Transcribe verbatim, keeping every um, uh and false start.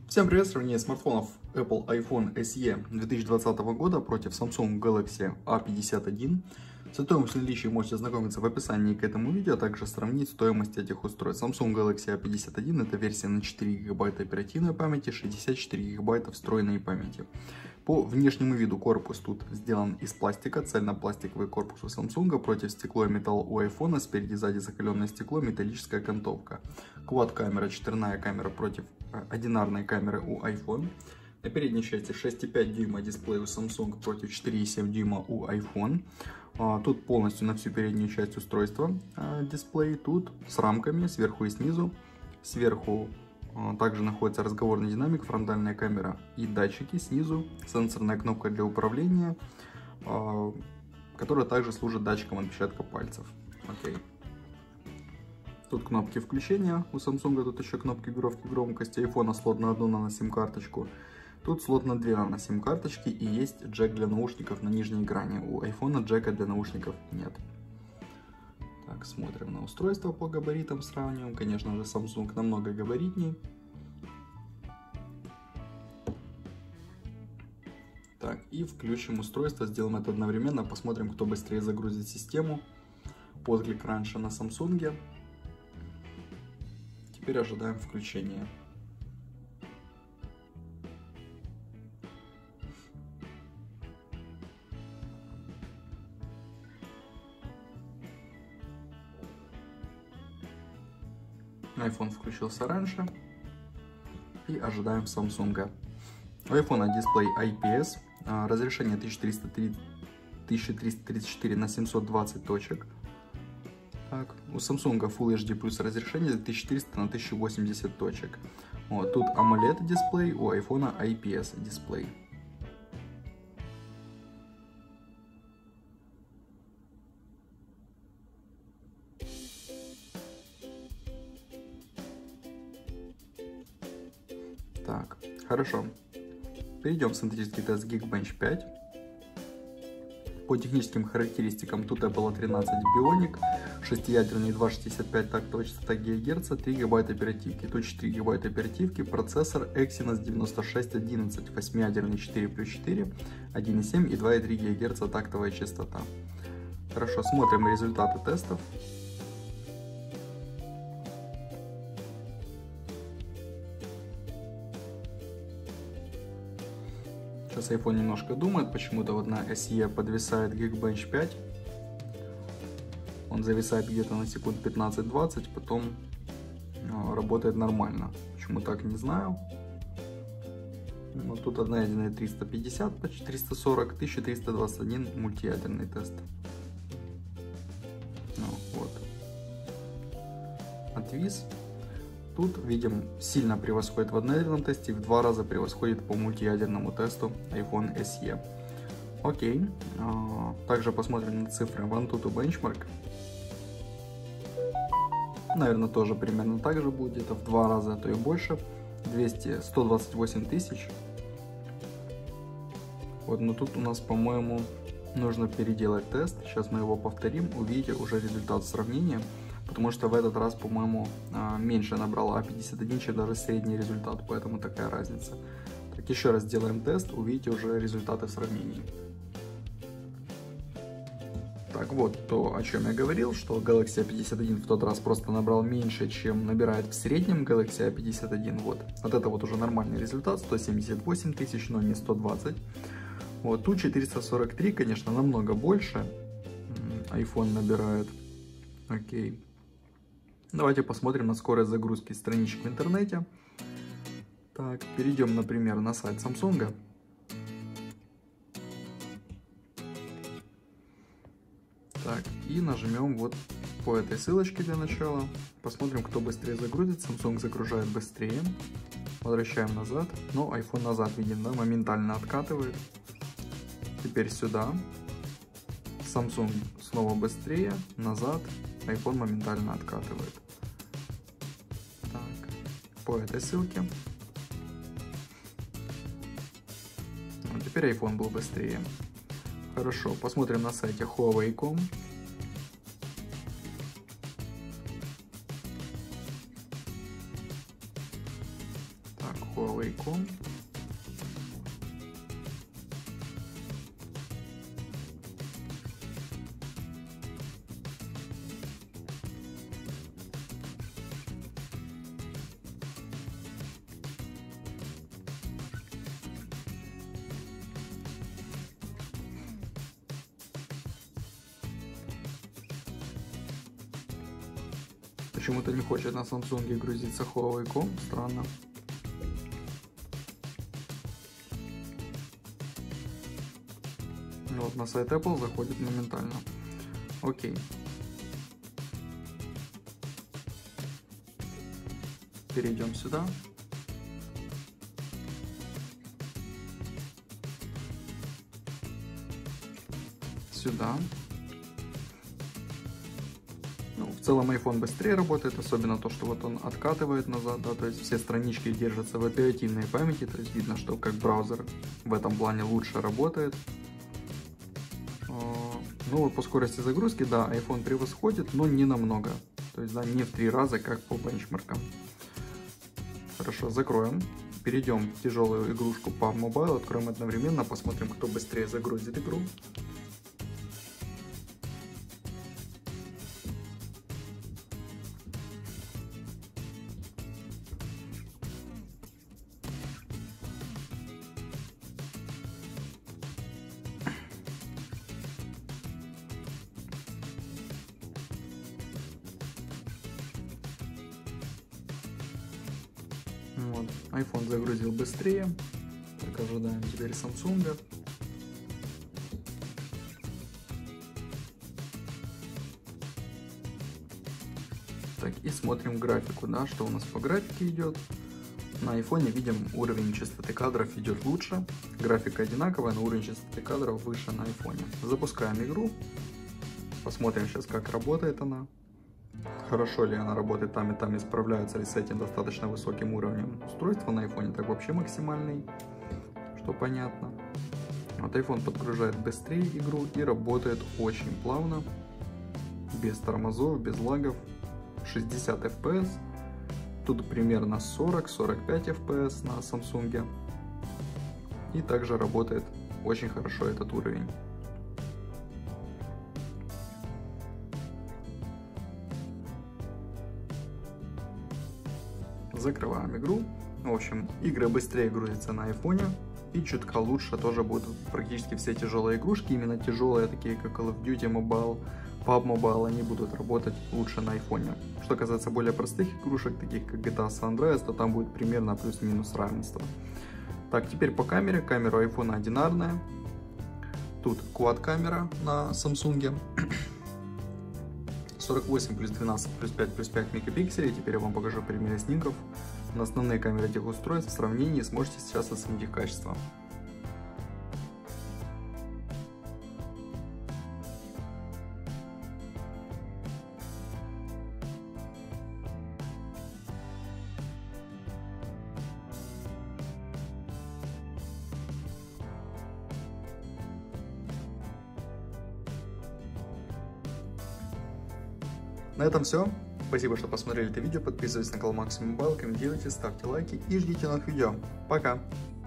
Всем привет! Сравнение смартфонов Apple iPhone эс и две тысячи двадцатого года против Samsung Galaxy A пятьдесят один. С стоимостью наличия можете ознакомиться в описании к этому видео, а также сравнить стоимость этих устройств. Samsung Galaxy A пятьдесят один это версия на четыре гигабайта оперативной памяти, шестьдесят четыре гигабайта встроенной памяти. По внешнему виду корпус тут сделан из пластика, цельнопластиковый корпус у Samsung, против стекло и металл у iPhone, спереди и сзади закаленное стекло, металлическая окантовка. Quad-камера, четырная камера против одинарной камеры у iPhone. На передней части шесть и пять дюйма дисплей у Samsung против четыре и семь дюйма у iPhone. Тут полностью на всю переднюю часть устройства дисплей, тут с рамками сверху и снизу. Сверху также находится разговорный динамик, фронтальная камера и датчики. Снизу сенсорная кнопка для управления, которая также служит датчиком отпечатка пальцев. Окей. Тут кнопки включения у Samsung, тут еще кнопки регулировки громкости. iPhone слот на одну нано-сим-карточку. Тут слот на две нано-сим-карточки и есть джек для наушников на нижней грани. У iPhone джека для наушников нет. Так, смотрим на устройство по габаритам, сравниваем. Конечно же, Samsung намного габаритней. Так, и включим устройство, сделаем это одновременно, посмотрим, кто быстрее загрузит систему. Отклик раньше на Samsung. Теперь ожидаем включения. iPhone включился раньше. И ожидаем Samsung. У iPhone дисплей ай пи эс. Разрешение тысяча триста тридцать четыре на семьсот двадцать точек. Так, у Samsung Full эйч ди плюс разрешение тысяча четыреста на тысяча восемьдесят точек. Вот, тут AMOLED дисплей, у iPhone ай пи эс дисплей. Так, хорошо. Перейдем в синтетический тест Geekbench пять. По техническим характеристикам тут Apple тринадцать Bionic, шестиядерный два шестьдесят пять тактовая частота гигагерца, три гигабайта оперативки. Тут четыре гигабайта оперативки, процессор Exynos девяносто шесть одиннадцать, восьмиядерный четыре плюс четыре, один и семь и два и три гигагерца тактовая частота. Хорошо, смотрим результаты тестов. Сейчас iPhone немножко думает, почему-то вот на эс и подвисает Geekbench пять. Он зависает где-то на секунд пятнадцать-двадцать, потом э, работает нормально. Почему так, не знаю. Вот тут одноядерный триста пятьдесят, почти триста сорок, тысяча триста двадцать один мультиядерный тест. Ну, вот. Отвис. Тут, видим, сильно превосходит в одноядерном тесте и в два раза превосходит по мультиядерному тесту iPhone эс и. Окей. Также посмотрим на цифры в AnTuTu Benchmark. Наверное, тоже примерно так же будет, это в два раза, а то и больше. двести, сто двадцать восемь тысяч. Вот, но тут у нас, по-моему, нужно переделать тест. Сейчас мы его повторим, увидите уже результат сравнения. Потому что в этот раз, по-моему, меньше набрал А пятьдесят один, чем даже средний результат, поэтому такая разница. Так, еще раз делаем тест, увидите уже результаты в сравнении. Так, вот то, о чем я говорил, что Galaxy A пятьдесят один в тот раз просто набрал меньше, чем набирает в среднем Galaxy A пятьдесят один. Вот, вот это вот уже нормальный результат, сто семьдесят восемь тысяч, но не сто двадцать. Вот, тут четыреста сорок три, конечно, намного больше iPhone набирает. Окей. Давайте посмотрим на скорость загрузки страничек в интернете. Так, перейдем, например, на сайт Samsung. Так, и нажмем вот по этой ссылочке для начала. Посмотрим, кто быстрее загрузит. Samsung загружает быстрее. Возвращаем назад. Но iPhone назад, видим, да, моментально откатывает. Теперь сюда. Samsung снова быстрее, назад. iPhone моментально откатывает. Так, по этой ссылке. Вот теперь iPhone был быстрее. Хорошо, посмотрим на сайте Huawei точка ком. Так, Huawei точка ком. Почему-то не хочет на Samsung грузиться Huawei точка ком, странно. Вот на сайт Apple заходит моментально. Окей. Перейдем сюда. Сюда. Ну, в целом iPhone быстрее работает, особенно то, что вот он откатывает назад, да, то есть все странички держатся в оперативной памяти, то есть видно, что как браузер в этом плане лучше работает. Ну вот по скорости загрузки, да, iPhone превосходит, но не намного, то есть да, не в три раза, как по бенчмаркам. Хорошо, закроем, перейдем в тяжелую игрушку пабг Mobile, откроем одновременно, посмотрим, кто быстрее загрузит игру. Вот, iPhone загрузил быстрее. Так, ожидаем теперь Samsung. Так, и смотрим графику, да, что у нас по графике идет. На iPhone видим, уровень частоты кадров идет лучше. Графика одинаковая, но уровень частоты кадров выше на iPhone. Запускаем игру. Посмотрим сейчас, как работает она. Хорошо ли она работает там и там, и справляются ли с этим достаточно высоким уровнем устройства на iPhone, так вообще максимальный, что понятно. Вот iPhone подгружает быстрее игру и работает очень плавно, без тормозов, без лагов, шестьдесят эф пи эс, тут примерно сорок — сорок пять эф пи эс на Samsung, и также работает очень хорошо этот уровень. Закрываем игру. В общем, игры быстрее грузятся на iPhone и чутка лучше тоже будут практически все тяжелые игрушки. Именно тяжелые, такие как Call of Duty Mobile, пабг Mobile, они будут работать лучше на iPhone. Что касается более простых игрушек, таких как джи ти эй San Andreas, то там будет примерно плюс-минус равенство. Так, теперь по камере. Камера iPhone одинарная. Тут quad камера на Samsung. сорок восемь плюс двенадцать плюс пять плюс пять мегапикселей. Теперь я вам покажу примеры снимков на основные камеры этих устройств. В сравнении сможете сейчас оценить их качество. На этом все. Спасибо, что посмотрели это видео. Подписывайтесь на канал Максимум Мобайл, комментируйте, ставьте лайки и ждите новых видео. Пока!